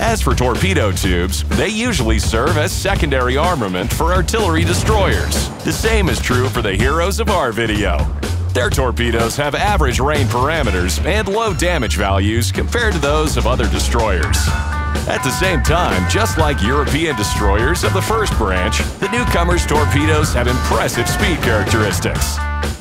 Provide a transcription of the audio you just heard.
As for torpedo tubes, they usually serve as secondary armament for artillery destroyers. The same is true for the heroes of our video. Their torpedoes have average range parameters and low damage values compared to those of other destroyers. At the same time, just like European destroyers of the first branch, the newcomers' torpedoes have impressive speed characteristics.